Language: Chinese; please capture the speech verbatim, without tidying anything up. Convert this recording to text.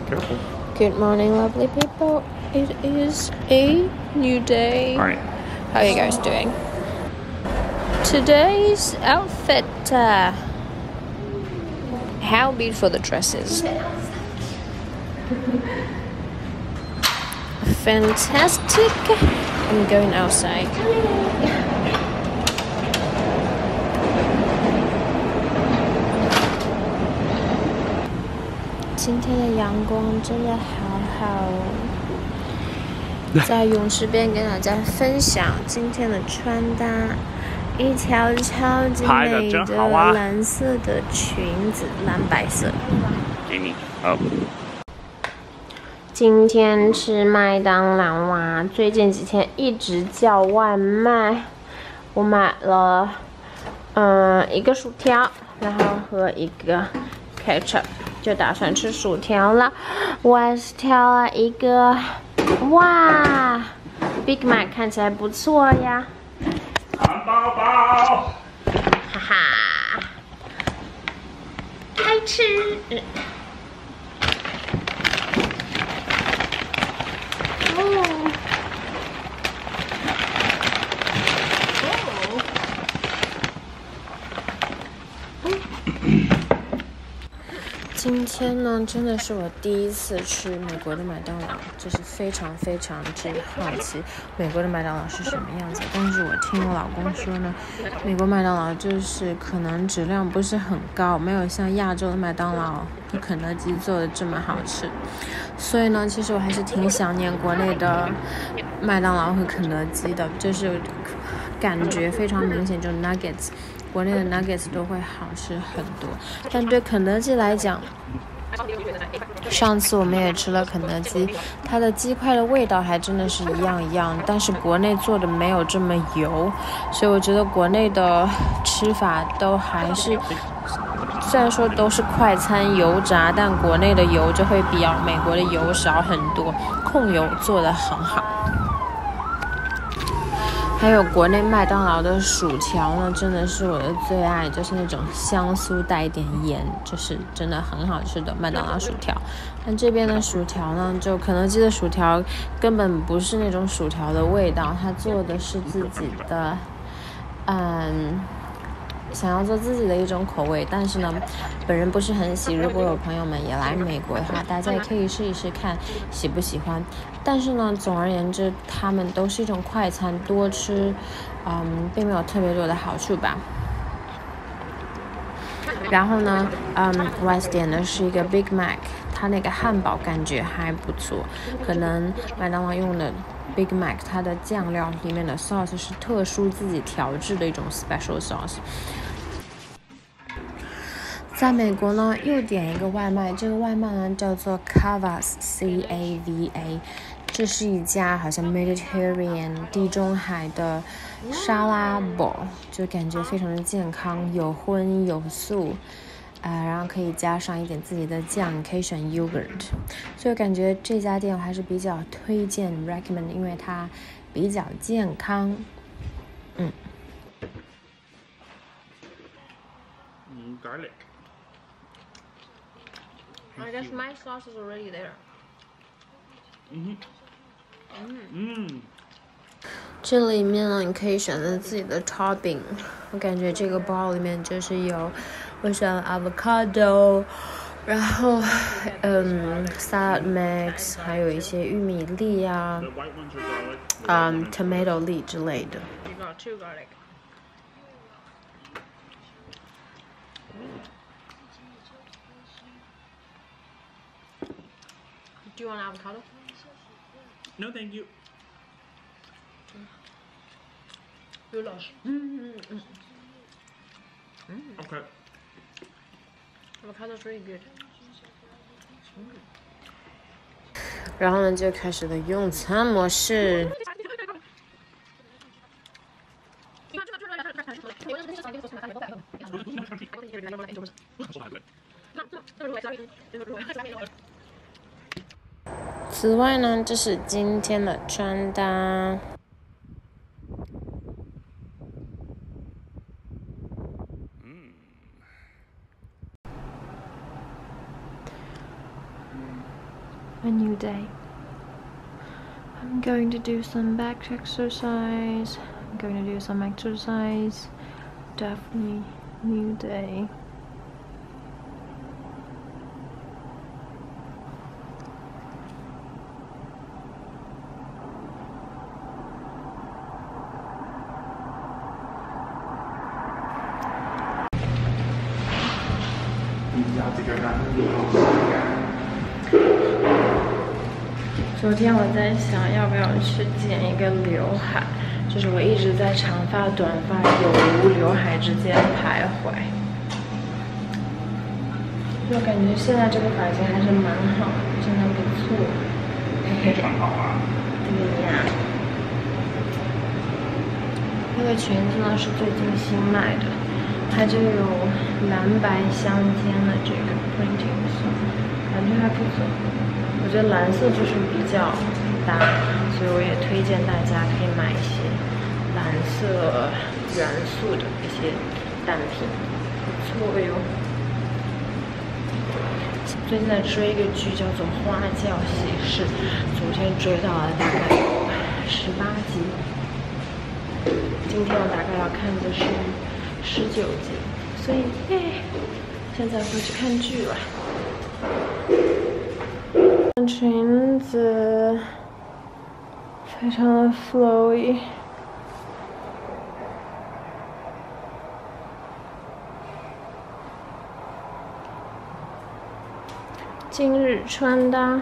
Careful. Good morning, lovely people. It is a new day. All right. How are you guys doing? Today's outfit. Uh, how beautiful the dress is. Fantastic. I'm going outside.今天的阳光真的好好哦，在泳池边跟大家分享今天的穿搭，一条超级美的蓝色的裙子，蓝白色。 给你，好。 今天吃麦当劳啊，最近几天一直叫外卖，我买了嗯一个薯条，然后和一个 ketchup。就打算吃薯条了，我还是挑了一个，哇 ，Big Mac 看起来不错呀。 汉堡包， 哈哈，开吃。嗯、哦。今天呢，真的是我第一次吃美国的麦当劳，就是非常非常之好奇美国的麦当劳是什么样子。但是我听我老公说呢，美国麦当劳就是可能质量不是很高，没有像亚洲的麦当劳和肯德基做的这么好吃。所以呢，其实我还是挺想念国内的麦当劳和肯德基的，就是感觉非常明显，就是 nuggets。国内的 nuggets 都会好吃很多，但对肯德基来讲，上次我们也吃了肯德基，它的鸡块的味道还真的是一样一样，但是国内做的没有这么油，所以我觉得国内的吃法都还是，虽然说都是快餐油炸，但国内的油就会比美国的油少很多，控油做得很好。还有国内麦当劳的薯条呢，真的是我的最爱，就是那种香酥带一点盐，就是真的很好吃的麦当劳薯条。但这边的薯条呢，就肯德基的薯条根本不是那种薯条的味道，它做的是自己的，嗯，想要做自己的一种口味。但是呢，本人不是很喜，如果有朋友们也来美国的话，大家也可以试一试看喜不喜欢。但是呢，总而言之，他们都是一种快餐，多吃，嗯，并没有特别多的好处吧。然后呢，嗯 ，West 点的是一个 Big Mac， 它那个汉堡感觉还不错。可能麦当劳用的 Big Mac， 它的酱料里面的 sauce 是特殊自己调制的一种 special sauce。在美国呢，又点一个外卖，这个外卖呢叫做 Cavas C A V A， 这是一家好像 Mediterranean 地中海的沙拉堡，就感觉非常的健康，有荤有素，呃，然后可以加上一点自己的酱，可以选 yogurt， 所以感觉这家店我还是比较推荐 recommend， 因为它比较健康，嗯。 嗯 ，garlic。 I guess my sauce is already there. 嗯哼，嗯， 这里面呢，你可以选择自己的 topping。我感觉这个包里面就是有，我选了 avocado， 然后嗯 salad mix， 还有一些玉米粒啊，嗯 tomato 粒之类的。You got two garlic. Do you want avocado? No, thank you. You lost. Mm-hmm. Okay. Avocado's really good. 然后呢，就开始了用餐模式。此外呢，这是今天的穿搭。 a new day. I'm going to do some back exercise. I'm going to do some exercise. Definitely new day.昨天我在想要不要去剪一个刘海，就是我一直在长发、短发、有无刘海之间徘徊。我感觉现在这个发型还是蛮好的，真的不错。 非常好啊。 对呀。这个裙子呢是最近新买的，它就有蓝白相间的这个 printing 色，感觉还不错。我觉得蓝色就是比较搭，所以我也推荐大家可以买一些蓝色元素的一些单品，不错哟。最近在追一个剧叫做《花轿喜事》，昨天追到了大概有十八集，今天我大概要看的是十九集，所以耶，现在回去看剧了。裙子非常的 flowy， 今日穿搭。